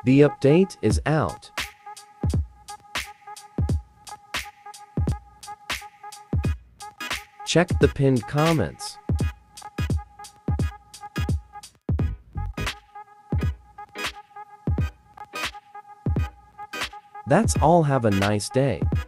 The update is out. Check the pinned comments. That's all. Have a nice day.